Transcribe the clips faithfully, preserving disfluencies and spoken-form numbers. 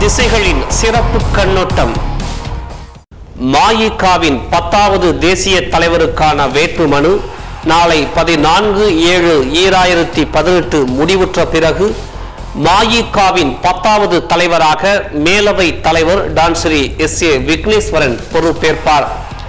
திசைகளின் சிறப்பு கண்ணோட்டம். மஇகவின் பத்தாவது தேசிய தலைவருக்கான வேட்புமனு நாளை பதினான்கு ஏழு ஈராயிரத்தி பதினெட்டு முடிவுற்ற பிறகு மஇகவின் பத்தாவது தலைவராக மேலவை தலைவர் டான்ஸ்ரீ எஸ் ஏ விக்னேஸ்வரன் பொறுப்பேற்பார்.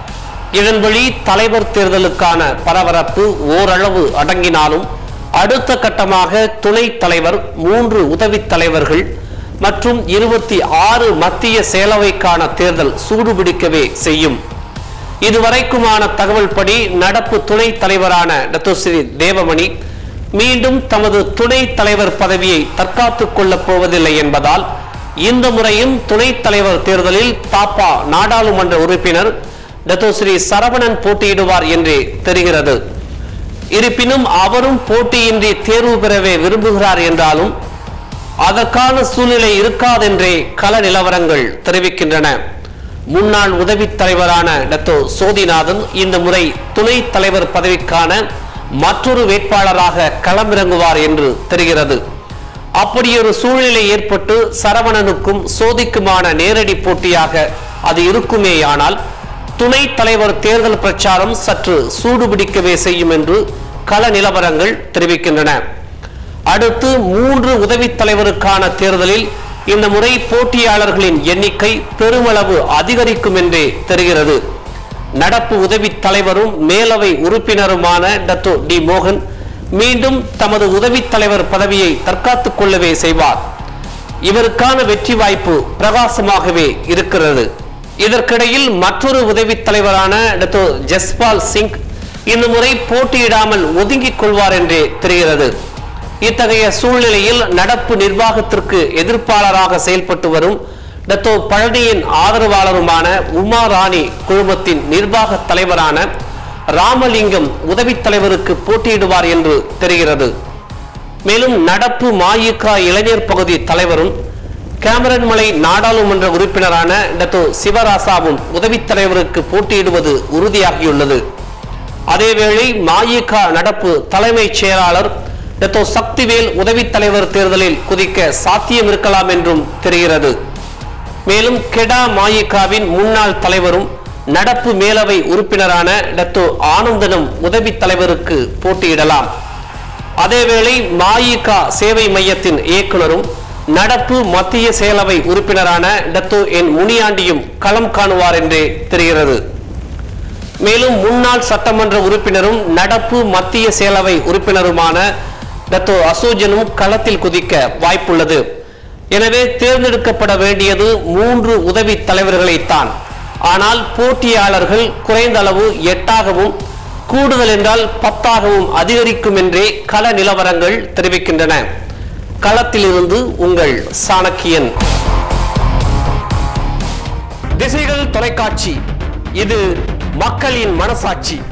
இதன் வழி தலைவர் தேர்தலுக்கான பரபரப்பு ஓரளவு அடங்கினாலும் அடுத்த கட்டமாக துணைத் தலைவர், மூன்று உதவித் தலைவர்கள் மற்றும் இருபத்தி ஆறு மத்திய செயலவைக்கான தேர்தல் சூடுபிடிக்கவே செய்யும். இதுவரைக்குமான தகவல் படி நடப்பு துணைத் தலைவரான டத்தோஸ்ரீ தேவமணி மீண்டும் தமது துணைத் தலைவர் பதவியை தற்காத்துக் கொள்ளப் போவதில்லை என்பதால் இந்த முறையும் துணைத் தலைவர் தேர்தலில் தாப்பா நாடாளுமன்ற உறுப்பினர் டத்தோஸ்ரீ சரவணன் போட்டியிடுவார் என்றே தெரிகிறது. இருப்பினும் அவரும் போட்டியின்றி தேர்வு பெறவே விரும்புகிறார் என்றாலும் அதற்கான சூழ்நிலை இருக்காதென்றே கள நிலவரங்கள் தெரிவிக்கின்றன. முன்னாள் உதவித் தலைவரான டத்தோ சோதிநாதன் இந்த முறை துணைத் தலைவர் பதவிக்கான மற்றொரு வேட்பாளராக களமிறங்குவார் என்று தெரிகிறது. அப்படியொரு சூழ்நிலை ஏற்பட்டு சரவணனுக்கும் சோதிக்குமான நேரடி போட்டியாக அது இருக்குமேயானால் துணைத் தலைவர் தேர்தல் பிரச்சாரம் சற்று சூடுபிடிக்கவே செய்யும் என்று கள நிலவரங்கள் தெரிவிக்கின்றன. அடுத்து மூன்று உதவித் தலைவருக்கான தேர்தலில் இந்த முறை போட்டியாளர்களின் எண்ணிக்கை பெருமளவு அதிகரிக்கும் என்றே தெரிகிறது. நடப்பு உதவித் தலைவரும் மேலவை உறுப்பினருமான டத்தோ டி மோகன் மீண்டும் தமது உதவித் தலைவர் பதவியை தற்காத்துக் கொள்ளவே செய்வார். இவருக்கான வெற்றி வாய்ப்பு பிரகாசமாகவே இருக்கிறது. இதற்கிடையில் மற்றொரு உதவித் தலைவரான டத்தோ ஜஸ்பால் சிங் இந்த முறை போட்டியிடாமல் ஒதுங்கிக் கொள்வார் என்றே தெரிகிறது. இத்தகைய சூழ்நிலையில் நடப்பு நிர்வாகத்திற்கு எதிர்ப்பாளராக செயல்பட்டு வரும் டத்தோ பழனியின் ஆதரவாளருமான உமா ராணி குழுமத்தின் நிர்வாக தலைவரான ராமலிங்கம் உதவித் தலைவருக்கு போட்டியிடுவார் என்று தெரிகிறது. மேலும் நடப்பு மஇக இளைஞர் பகுதி தலைவரும் கேமரன் மலை நாடாளுமன்ற உறுப்பினரான டத்தோ சிவராசாவும் உதவித் தலைவருக்கு போட்டியிடுவது உறுதியாகியுள்ளது. அதேவேளை மஇக நடப்பு தலைமைச் செயலாளர் டத்தோ சக்திவேல் உதவித் தலைவர் தேர்தலில் குதிக்க சாத்தியம் இருக்கலாம் என்றும் தெரிகிறது. மேலும் கெடா மஇகவின் முன்னாள் தலைவரும் நடப்பு மேலவை உறுப்பினரான டத்தோ ஆனந்தனும் உதவித் தலைவருக்கு போட்டியிடலாம். அதேவேளை மஇக சேவை மையத்தின் இயக்குனரும் நடப்பு மத்திய செயலவை உறுப்பினரான டத்தோ என் முனியாண்டியும் களம் காணுவார் என்றே தெரிகிறது. மேலும் முன்னாள் சட்டமன்ற உறுப்பினரும் நடப்பு மத்திய செயலவை உறுப்பினருமான டத்தோ அசோஜனும் களத்தில் குதிக்க வாய்ப்புள்ளது. எனவே தேர்ந்தெடுக்கப்பட வேண்டியது மூன்று உதவி தலைவர்களைத்தான். ஆனால் போட்டியாளர்கள் குறைந்த அளவு எட்டாகவும் கூடுதல் என்றால் பத்தாகவும் அதிகரிக்கும் என்றே கள நிலவரங்கள் தெரிவிக்கின்றன. களத்திலிருந்து உங்கள் சாணக்கியன். திசைகள் தொலைக்காட்சி, இது மக்களின் மனசாட்சி.